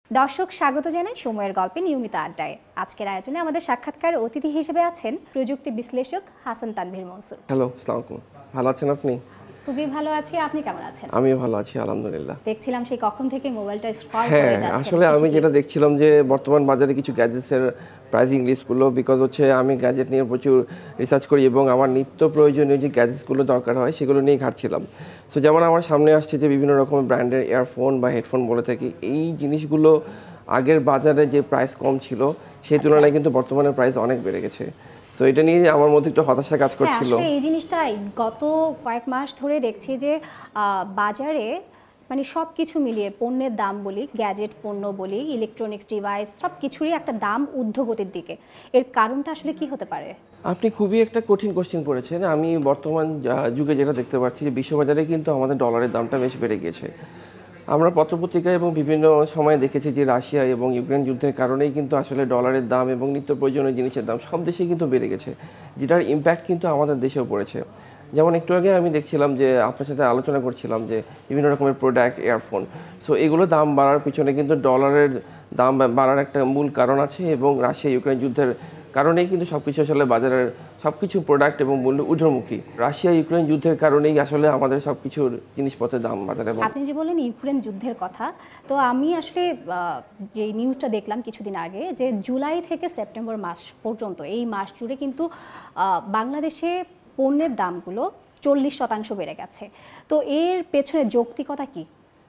দর্শক স্বাগত জানাই সময়ের গল্পে নিয়মিত আড্ডায়। আজকের আয়োজনে আমাদের সাক্ষাৎকার অতিথি হিসেবে আছেন প্রযুক্তি বিশ্লেষক হাসান তানভীর মনসুর। হ্যালো, আসসালামু আলাইকুম। ভালো আছেন আপনি? খুবই ভালো আছি, আপনি কেমন আছেন? আমিও ভালো আছি আলহামদুলিল্লাহ। দেখছিলাম সেই কখন থেকে মোবাইলটা স্ক্রল করে হ্যাঁ, যাচ্ছেন। আসলে আমি যেটা দেখছিলাম যে বর্তমান বাজারে কিছু গ্যাজেটসের প্রাইসিং লিস্টগুলো, বিকজ হচ্ছে আমি গ্যাজেট নিয়ে প্রচুর রিসার্চ করি এবং আমার নিত্য প্রয়োজনীয় যে গ্যাজেটসগুলো দরকার হয় সেগুলো নিয়ে ঘাটছিলাম। সো যেমন আমার সামনে আসছে যে বিভিন্ন রকমের ব্র্যান্ডের ইয়ারফোন বা হেডফোন বলে থাকি, এই জিনিসগুলো আগের বাজারে যে প্রাইস কম ছিল সেই তুলনায় কিন্তু বর্তমানে প্রাইস অনেক বেড়ে গেছে। সো এটা নিয়ে আমার মধ্যে একটু হতাশা কাজ করছিল। এই জিনিসটাই গত কয়েক মাস ধরে দেখছি যে বাজারে মানে সব কিছু মিলিয়ে পণ্যের দাম বলি, গ্যাজেট পণ্য বলি, ইলেকট্রনিক্স ডিভাইস সব কিছুরই একটা দাম ঊর্ধ্বগতির দিকে। এর কারণটা আসলে কি হতে পারে? আপনি খুবই একটা কঠিন কোশ্চেন করেছেন। আমি বর্তমান যুগে যেটা দেখতে পাচ্ছি যে বিশ্ববাজারে কিন্তু আমাদের ডলারের দামটা বেশ বেড়ে গেছে। আমরা পত্রপত্রিকায় এবং বিভিন্ন সময়ে দেখেছি যে রাশিয়া এবং ইউক্রেন যুদ্ধের কারণেই কিন্তু আসলে ডলারের দাম এবং নিত্য প্রয়োজনীয় জিনিসের দাম সব দেশেই কিন্তু বেড়ে গেছে, যেটার ইম্প্যাক্ট কিন্তু আমাদের দেশেও পড়েছে। যেমন একটু আগে আমি দেখছিলাম যে আপনার সাথে আলোচনা করছিলাম যে বিভিন্ন রকমের প্রোডাক্ট, ইয়ারফোন, সো এগুলো দাম বাড়ার পিছনে কিন্তু ডলারের দাম বাড়ার একটা মূল কারণ আছে এবং রাশিয়া ইউক্রেন যুদ্ধের কারণেই কিন্তু সব কিছু আসলে বাজারের সব কিছু প্রোডাক্ট এবং মূল্য ঊর্ধ্বমুখী। রাশিয়া ইউক্রেন যুদ্ধের কারণেই আসলে আমাদের সব কিছুর জিনিসপত্রের দাম বাজারে। আপনি যে বললেন ইউক্রেন যুদ্ধের কথা, তো আমি আসলে যে নিউজটা দেখলাম কিছুদিন আগে যে জুলাই থেকে সেপ্টেম্বর মাস পর্যন্ত এই মাস জুড়ে কিন্তু বাংলাদেশে পণ্যের দামগুলো 40% বেড়ে গেছে। তো এর পেছনে যৌক্তিকতা কি?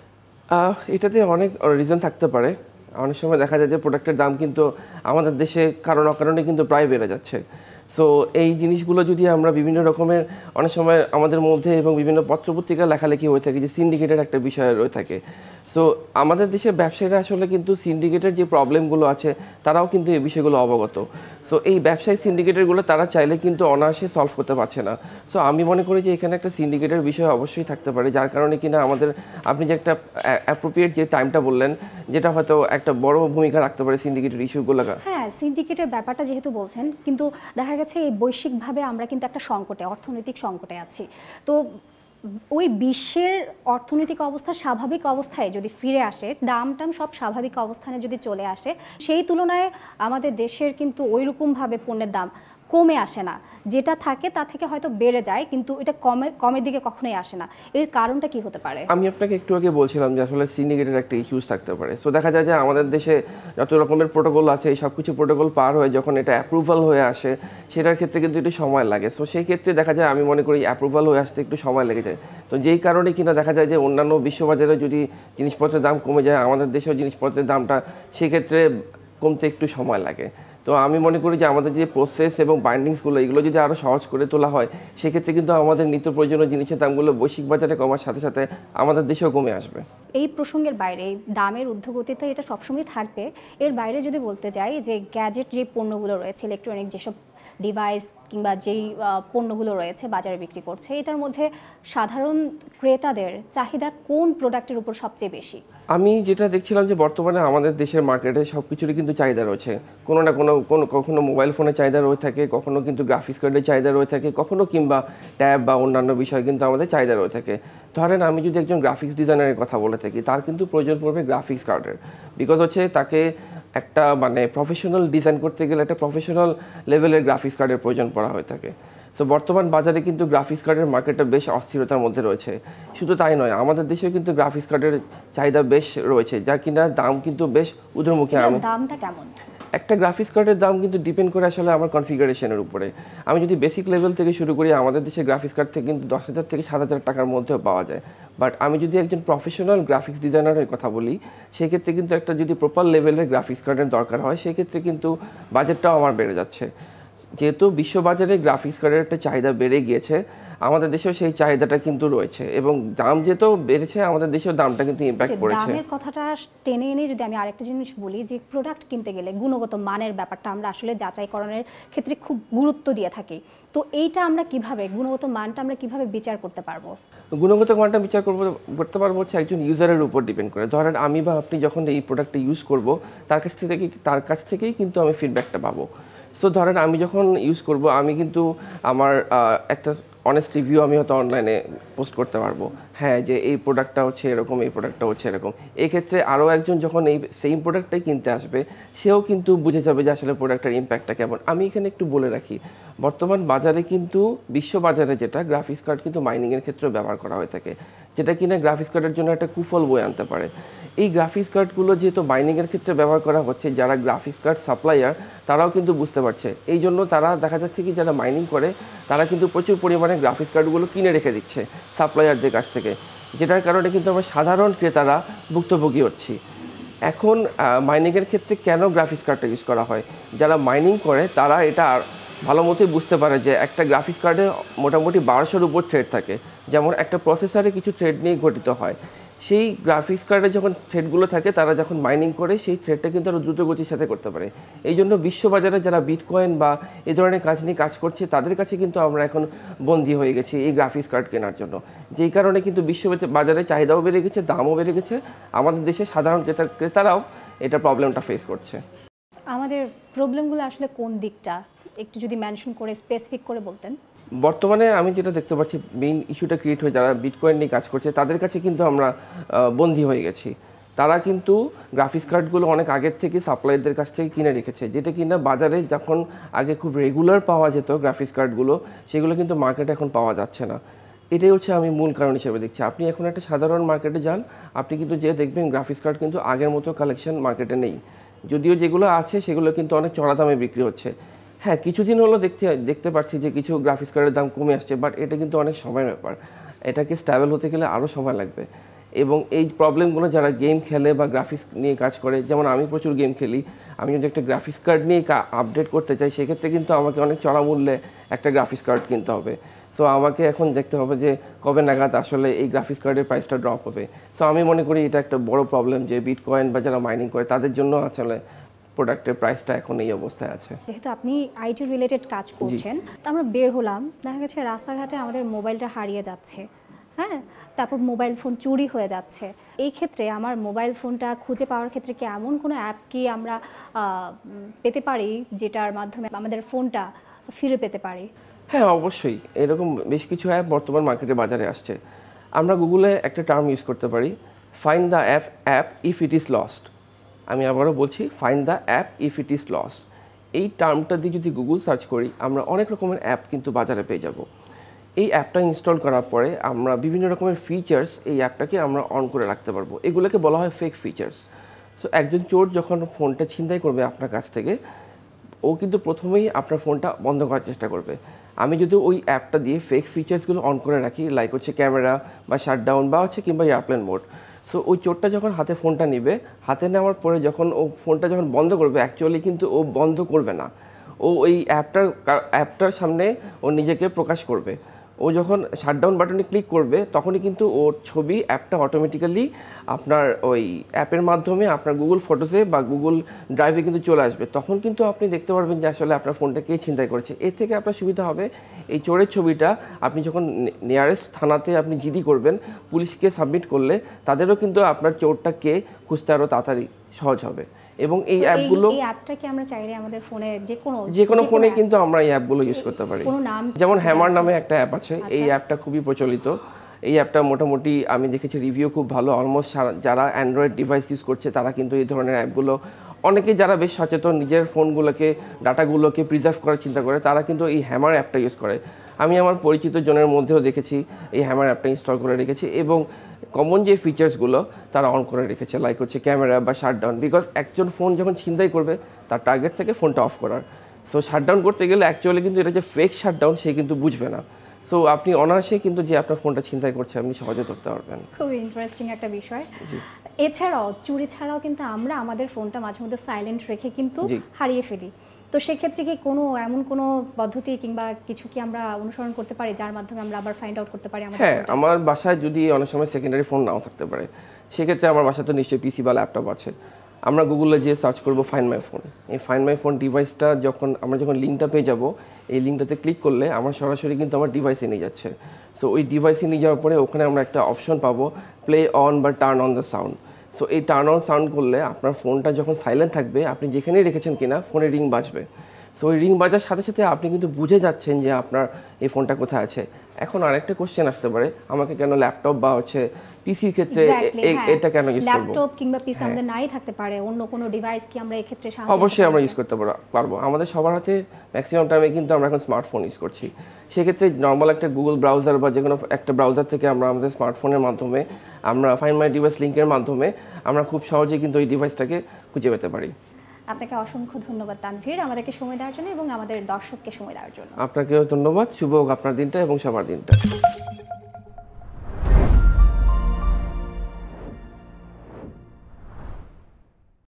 এটাতে অনেক রিজন থাকতে পারে। অনেক সময় দেখা যায় যে প্রোডাক্টের দাম কিন্তু আমাদের দেশে কারণ অকারণে কিন্তু প্রায় বেড়ে যাচ্ছে। সো এই জিনিসগুলো যদি আমরা বিভিন্ন রকমের অনেক সময় আমাদের মধ্যে এবং বিভিন্ন পত্রপত্রিকা লেখালেখি হয়ে থাকে যে সিন্ডিকেটের একটা বিষয় রয়ে থাকে। সো আমাদের দেশের ব্যবসায়ীরা আসলে কিন্তু সিন্ডিকেটের যে প্রবলেমগুলো আছে তারাও কিন্তু এই বিষয়গুলো অবগত। সো এই ব্যবসায়িক সিন্ডিকেটেরগুলো তারা চাইলে কিন্তু অনায়াসে সলভ করতে পারছে না। সো আমি মনে করি যে এখানে একটা সিন্ডিকেটের বিষয় অবশ্যই থাকতে পারে, যার কারণে কিনা আমাদের আপনি যে একটা অ্যাপ্রোপ্রিয়েট যে টাইমটা বললেন, যেটা হয়তো একটা বড় ভূমিকা রাখতে পারে সিন্ডিকেটের ইস্যুগুলো। হ্যাঁ, সিন্ডিকেটের ব্যাপারটা যেহেতু বলছেন, কিন্তু দেখা গেছে এই বৈশ্বিকভাবে আমরা কিন্তু একটা সংকটে, অর্থনৈতিক সংকটে আছি। তো ওই বিশ্বের অর্থনৈতিক অবস্থা স্বাভাবিক অবস্থায় যদি ফিরে আসে, দাম সব স্বাভাবিক অবস্থানে যদি চলে আসে, সেই তুলনায় আমাদের দেশের কিন্তু ওইরকমভাবে পণ্যের দাম কমে আসে না। যেটা থাকে তা থেকে হয়তো বেড়ে যায়, কিন্তু এটা কমের দিকে কখনোই আসে না। এর কারণটা কি হতে পারে? আমি আপনাকে একটু আগে বলছিলাম যে আসলে সিন্ডিকেটের একটা ইস্যুস থাকতে পারে। সো দেখা যায় যে আমাদের দেশে যত রকমের প্রোটোকল আছে এই সব কিছু প্রোটোকল পার হয়ে যখন এটা অ্যাপ্রুভাল হয়ে আসে সেটার ক্ষেত্রে কিন্তু একটু সময় লাগে। সো সেই ক্ষেত্রে দেখা যায় আমি মনে করি অ্যাপ্রুভাল হয়ে আসতে একটু সময় লেগে যায়। তো যেই কারণে কিনা দেখা যায় যে অন্যান্য বিশ্ববাজারে যদি জিনিসপত্রের দাম কমে যায়, আমাদের দেশেও জিনিসপত্রের দামটা সেক্ষেত্রে কমতে একটু সময় লাগে। তো আমি মনে করি যে আমাদের যে প্রসেস এবং বাইন্ডিংসগুলো এগুলো যদি আরও সহজ করে তোলা হয় সেক্ষেত্রে কিন্তু আমাদের নিত্য প্রয়োজনীয় জিনিসের দামগুলো বৈশ্বিক বাজারে কমার সাথে সাথে আমাদের দেশেও কমে আসবে। এই প্রসঙ্গের বাইরে দামের ঊর্ধ্বগতিতে এটা সবসময় থাকবে। এর বাইরে যদি বলতে যাই যে গ্যাজেট যে পণ্যগুলো রয়েছে, ইলেকট্রনিক যেসব ডিভাইস কিংবা যেই পণ্যগুলো রয়েছে বাজারে বিক্রি করছে, এটার মধ্যে সাধারণ ক্রেতাদের চাহিদা কোন প্রোডাক্টের উপর সবচেয়ে বেশি? আমি যেটা দেখছিলাম যে বর্তমানে আমাদের দেশের মার্কেটে সব কিছুরই কিন্তু চাহিদা রয়েছে। কোনো না কখনো মোবাইল ফোনের চাহিদা রয়ে থাকে, কখনো কিন্তু গ্রাফিক্স কার্ডের চাহিদা রয়ে থাকে, কখনো কিংবা ট্যাব বা অন্যান্য বিষয় কিন্তু আমাদের চাহিদা রয়ে থাকে। ধরেন আমি যদি একজন গ্রাফিক্স ডিজাইনারের কথা বলে থাকি, তার কিন্তু প্রয়োজন পড়বে গ্রাফিক্স কার্ডের, বিকজ হচ্ছে তাকে একটা মানে প্রফেশনাল ডিজাইন করতে গেলে একটা প্রফেশনাল লেভেলের গ্রাফিক্স কার্ডের প্রয়োজন পড়া হয়ে থাকে। সো বর্তমান বাজারে কিন্তু গ্রাফিক্স কার্ডের মার্কেটটা বেশ অস্থিরতার মধ্যে রয়েছে। শুধু তাই নয়, আমাদের দেশেও কিন্তু গ্রাফিক্স কার্ডের চাহিদা বেশ রয়েছে, যা কিনা দাম কিন্তু বেশ ঊর্ধ্বমুখী। দামটা কেমন? একটা গ্রাফিক্স কার্ডের দাম কিন্তু ডিপেন্ড করে আসলে আমার কনফিগারেশনের উপরে। আমি যদি বেসিক লেভেল থেকে শুরু করি, আমাদের দেশে গ্রাফিক্স কার্ড থেকে কিন্তু 10,000 থেকে 7,000 টাকার মধ্যেও পাওয়া যায়। বাট আমি যদি একজন প্রফেশনাল গ্রাফিক্স ডিজাইনারের কথা বলি, সেক্ষেত্রে কিন্তু একটা যদি প্রপার লেভেলের গ্রাফিক্স কার্ডের দরকার হয় সেক্ষেত্রে কিন্তু বাজেটটাও আমার বেড়ে যাচ্ছে। যেহেতু বিশ্ববাজারে গ্রাফিক্স কার্ডের একটা চাহিদা বেড়ে গিয়েছে, আমাদের দেশেও সেই চাহিদাটা কিন্তু রয়েছে এবং দাম যেহেতু বেড়েছে আমাদের দেশেও দামটা কিন্তু ইম্প্যাক্ট করেছে। দামের কথাটা টেনে এনে যদি আমি আরেকটা জিনিস বলি, যে প্রোডাক্ট কিনতে গেলে গুণগত মানের ব্যাপারটা আমরা আসলে যাচাইকরণের ক্ষেত্রে খুব গুরুত্ব দিয়ে থাকি। তো এইটা আমরা কিভাবে, গুণগত মানটা আমরা কিভাবে বিচার করতে পারবো? গুণগত মানটা বিচার করতে পারবো হচ্ছে একজন ইউজারের উপর ডিপেন্ড করে। ধরেন আমি বা আপনি যখন এই প্রোডাক্টটা ইউজ করব তার কাছ থেকেই কিন্তু আমি ফিডব্যাকটা পাবো। সো ধরেন আমি যখন ইউজ করব, আমি কিন্তু আমার একটা অনেস্ট রিভিউ আমি হয়তো অনলাইনে পোস্ট করতে পারবো, হ্যাঁ যে এই প্রোডাক্টটা হচ্ছে এরকম, এই প্রোডাক্টটা হচ্ছে এরকম। এই ক্ষেত্রে আরও একজন যখন এই সেম প্রোডাক্টটাই কিনতে আসবে, সেও কিন্তু বুঝে যাবে যে আসলে প্রোডাক্টের ইম্প্যাক্টটা কেমন। আমি এখানে একটু বলে রাখি, বর্তমান বাজারে কিন্তু বিশ্ব বাজারে যেটা গ্রাফিক্স কার্ড কিন্তু মাইনিংয়ের ক্ষেত্রে ব্যবহার করা হয়ে থাকে, যেটা কিনা গ্রাফিক্স কার্ডের জন্য একটা কুফল বয়ে আনতে পারে। এই গ্রাফিক্স কার্ডগুলো যেহেতু মাইনিংয়ের ক্ষেত্রে ব্যবহার করা হচ্ছে, যারা গ্রাফিক্স কার্ড সাপ্লায়ার তারাও কিন্তু বুঝতে পারছে, এই জন্য তারা দেখা যাচ্ছে কি যারা মাইনিং করে তারা কিন্তু প্রচুর পরিমাণে গ্রাফিক্স কার্ডগুলো কিনে রেখে দিচ্ছে সাপ্লায়ারদের কাছ থেকে, যেটার কারণে কিন্তু আমরা সাধারণ ক্রেতারা ভুক্তভোগী হচ্ছি। এখন মাইনিংয়ের ক্ষেত্রে কেন গ্রাফিক্স কার্ডটা ইউজ করা হয়, যারা মাইনিং করে তারা এটা ভালো মতোই বুঝতে পারে যে একটা গ্রাফিক্স কার্ডে মোটামুটি 1200-র উপর থ্রেড থাকে। যেমন একটা প্রসেসরে কিছু থ্রেড নিয়ে গঠিত হয়, সেই গ্রাফিক্স কার্ডে যখন থ্রেডগুলো থাকে তারা যখন মাইনিং করে সেই থ্রেডটা কিন্তু আরও দ্রুত গতির সাথে করতে পারে। এই জন্য বিশ্ববাজারে যারা বিটকয়েন বা এই ধরনের কাজ নিয়ে কাজ করছে তাদের কাছে কিন্তু আমরা এখন বন্দী হয়ে গেছি এই গ্রাফিক্স কার্ড কেনার জন্য, যেই কারণে কিন্তু বিশ্ব বাজারে চাহিদাও বেড়ে গেছে, দামও বেড়ে গেছে, আমাদের দেশে সাধারণ ক্রেতারাও এটা প্রবলেমটা ফেস করছে। আমাদের প্রবলেমগুলো আসলে কোন দিকটা একটু যদি মেনশন করে স্পেসিফিক করে বলতেন। বর্তমানে আমি যেটা দেখতে পাচ্ছি, মেইন ইস্যুটা ক্রিয়েট হয়ে যারা বিটকয়েন নিয়ে কাজ করছে তাদের কাছে কিন্তু আমরা বন্দী হয়ে গেছি। তারা কিন্তু গ্রাফিক্স কার্ডগুলো অনেক আগের থেকে সাপ্লায়ারদের কাছ থেকে কিনে রেখেছে, যেটা কিনা বাজারে যখন আগে খুব রেগুলার পাওয়া যেত গ্রাফিক্স কার্ডগুলো, সেগুলো কিন্তু মার্কেটে এখন পাওয়া যাচ্ছে না। এটাই হচ্ছে আমি মূল কারণ হিসেবে দেখছি। আপনি এখন একটা সাধারণ মার্কেটে যান, আপনি কিন্তু যে দেখবেন গ্রাফিক্স কার্ড কিন্তু আগের মতো কালেকশন মার্কেটে নেই, যদিও যেগুলো আছে সেগুলো কিন্তু অনেক চড়া দামে বিক্রি হচ্ছে। হ্যাঁ, কিছুদিন হলো দেখতে পাচ্ছি যে কিছু গ্রাফিক্স কার্ডের দাম কমে আসছে, বাট এটা কিন্তু অনেক সময়ের ব্যাপার, এটাকে স্ট্যাবল হতে গেলে আরও সময় লাগবে। এবং এই প্রবলেমগুলো যারা গেম খেলে বা গ্রাফিক্স নিয়ে কাজ করে, যেমন আমি প্রচুর গেম খেলি, আমি যদি একটা গ্রাফিক্স কার্ড নিয়ে আপডেট করতে চাই সেক্ষেত্রে কিন্তু আমাকে অনেক চড়া মূল্যে একটা গ্রাফিক্স কার্ড কিনতে হবে। সো আমাকে এখন দেখতে হবে যে কবে নাগাদ আসলে এই গ্রাফিক্স কার্ডের প্রাইসটা ড্রপ হবে। সো আমি মনে করি এটা একটা বড় প্রবলেম যে বিটকয়েন বা যারা মাইনিং করে তাদের জন্য আসলে প্রোডাক্টের প্রাইসটা এখন এই অবস্থায় আছে। যেহেতু আপনি আইটি রিলেটেড কাজ করছেন, তো আমরা বের হলাম, দেখা গেছে রাস্তাঘাটে আমাদের মোবাইলটা হারিয়ে যাচ্ছে, হ্যাঁ, তারপর মোবাইল ফোন চুরি হয়ে যাচ্ছে। এই ক্ষেত্রে আমার মোবাইল ফোনটা খুঁজে পাওয়ার ক্ষেত্রে কি এমন কোনো অ্যাপ কি আমরা পেতে পারি যেটার মাধ্যমে আমাদের ফোনটা ফিরে পেতে পারি? হ্যাঁ, অবশ্যই এরকম বেশ কিছু অ্যাপ বর্তমান মার্কেটে বাজারে আসছে। আমরা গুগলে একটা টার্ম ইউজ করতে পারি, find the app if it is lost. আমি আবারও বলছি, find the app if it is lost. এই টার্মটা দিয়ে যদি গুগল সার্চ করি আমরা অনেক রকমের অ্যাপ কিন্তু বাজারে পেয়ে যাব। এই অ্যাপটা ইনস্টল করার পরে আমরা বিভিন্ন রকমের ফিচার্স এই অ্যাপটাকে আমরা অন করে রাখতে পারবো, এগুলোকে বলা হয় ফেক ফিচার্স। সো একজন চোর যখন ফোনটা ছিনতাই করবে আপনার কাছ থেকে, ও কিন্তু প্রথমেই আপনার ফোনটা বন্ধ করার চেষ্টা করবে। আমি যদি ওই অ্যাপটা দিয়ে ফেক ফিচার্সগুলো অন করে রাখি, লাইক হচ্ছে ক্যামেরা বা শাটডাউন বা হচ্ছে কিংবা এয়ারপ্লেন মোড, সো ওই চোরটা যখন হাতে ফোনটা নেবে, হাতে নেওয়ার পরে যখন ও ফোনটা যখন বন্ধ করবে, অ্যাকচুয়ালি কিন্তু ও বন্ধ করবে না, ও ওই অ্যাপটার সামনে ও নিজেকে প্রকাশ করবে। ও যখন শাটডাউন বাটনে ক্লিক করবে তখনই কিন্তু ওর ছবি অ্যাপটা অটোমেটিক্যালি আপনার ওই অ্যাপের মাধ্যমে আপনার গুগল ফটোসে বা গুগল ড্রাইভে কিন্তু চলে আসবে। তখন কিন্তু আপনি দেখতে পারবেন যে আসলে আপনার ফোনটা কে ছিনতাই করেছে। এর থেকে আপনার সুবিধা হবে, এই চোরের ছবিটা আপনি যখন নিয়ারেস্ট থানাতে আপনি জিডি করবেন, পুলিশকে সাবমিট করলে তাদেরও কিন্তু আপনার চোরটা কে খুঁজতে আরও তাড়াতাড়ি সহজ হবে। এবং এই অ্যাপগুলো, এই অ্যাপটা কি আমরা চাইলে আমাদের ফোনে যে কোনো ফোনে কিন্তু আমরা এই অ্যাপগুলো ইউজ করতে পারি। যেমন হ্যামার নামে একটা অ্যাপ আছে, এই অ্যাপটা খুবই প্রচলিত। এই অ্যাপটা মোটামুটি আমি দেখেছি রিভিউ খুব ভালো, অলমোস্ট যারা অ্যান্ড্রয়েড ডিভাইস ইউজ করছে তারা কিন্তু এই ধরনের অ্যাপগুলো, অনেকেই যারা বেশ সচেতন নিজের ফোনগুলোকে ডাটাগুলোকে প্রিজার্ভ করার চিন্তা করে, তারা কিন্তু এই হ্যামার অ্যাপটা ইউজ করে। আমি আমার পরিচিত জনের মধ্যেও দেখেছি এই হ্যামার অ্যাপটা ইনস্টল করে রেখেছি এবং কমন যে ফিচার্সগুলো তারা অন করে রেখেছে, লাইক হচ্ছে ক্যামেরা বা শাটডাউন। বিকজ একজন ফোন যখন ছিনতাই করবে তার টার্গেট থেকে ফোনটা অফ করার, সো শাটডাউন করতে গেলে অ্যাকচুয়ালি কিন্তু এটা যে ফেক শাটডাউন সে কিন্তু বুঝবে না। সো আপনি অনায়াসে কিন্তু যে আপনার ফোনটা ছিনতাই করছে আপনি সহজে ধরতে পারবেন। খুবই ইন্টারেস্টিং একটা বিষয়। এছাড়াও চুরি ছাড়াও কিন্তু আমরা আমাদের ফোনটা মাঝে মধ্যে সাইলেন্ট রেখে কিন্তু হারিয়ে ফেলি। তো সেক্ষেত্রে কি এমন কোনো পদ্ধতি কিংবা কিছু কি আমরা অনুসরণ করতে পারি যার মাধ্যমে আমরা আবার ফাইন্ড আউট করতে পারি? হ্যাঁ, আমার বাসায় যদি অনেক সময় সেকেন্ডারি ফোন নাও থাকতে পারে, সেক্ষেত্রে আমার বাসায় তো নিশ্চয়ই পিসি বা ল্যাপটপ আছে। আমরা গুগলে যে সার্চ করবো ফাইন্ড মাই ফোন, এই ফাইন্ড মাই ফোন ডিভাইসটা আমরা যখন লিঙ্কটা পেয়ে যাব, এই লিঙ্কটাতে ক্লিক করলে আমার সরাসরি কিন্তু আমার ডিভাইসে নিয়ে যাচ্ছে। সো ওই ডিভাইসে নিয়ে যাওয়ার পরে ওখানে আমরা একটা অপশন পাবো, প্লে অন বা turn on the sound. So এই টার্ন অন সাউন্ড করলে আপনার ফোনটা যখন সাইলেন্ট থাকবে, আপনি যেখানেই রেখেছেন কিনা ফোনে রিং বাজবে। সো ওই রিং বাজার সাথে সাথে আপনি কিন্তু বুঝে যাচ্ছেন যে আপনার এই ফোনটা কোথায় আছে। এখন আরেকটা কোশ্চেন আসতে পারে, আমাকে কেন ল্যাপটপ বা হচ্ছে পিসির ক্ষেত্রে এটা কেন ইউজ করব? ল্যাপটপ কিংবা পিসি আমাদের নাই থাকতে পারে, অন্য কোনো ডিভাইস কি আমরা এই ক্ষেত্রে সাহায্য? অবশ্যই আমরা ইউজ করতে পারবো। আমাদের সবার হাতে ম্যাক্সিমাম টাইমে কিন্তু আমরা এখন স্মার্টফোন ইউজ করছি। সেক্ষেত্রে নর্মাল একটা গুগল ব্রাউজার বা যে কোনো একটা ব্রাউজার থেকে আমরা আমাদের স্মার্টফোনের মাধ্যমে, আমরা ফাইন্ড মাই ডিভাইস লিঙ্কের মাধ্যমে আমরা খুব সহজেই কিন্তু ওই ডিভাইসটাকে খুঁজে পেতে পারি। আপনাকে অসংখ্য ধন্যবাদ তানভীর, আমাদেরকে সময় দেওয়ার জন্য এবং আমাদের দর্শককে সময় দেওয়ার জন্য। আপনাকেও ধন্যবাদ। শুভ হোক আপনার দিনটা এবং সবার দিনটা।